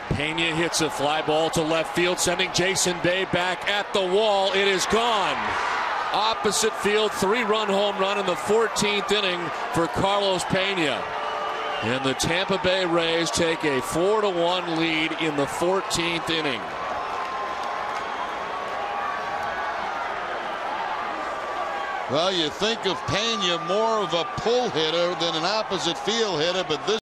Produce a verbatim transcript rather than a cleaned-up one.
Pena hits a fly ball to left field, sending Jason Bay back at the wall. It is gone. Opposite field, three-run home run in the fourteenth inning for Carlos Pena. And the Tampa Bay Rays take a four to one lead in the fourteenth inning. Well, you think of Pena more of a pull hitter than an opposite field hitter, but this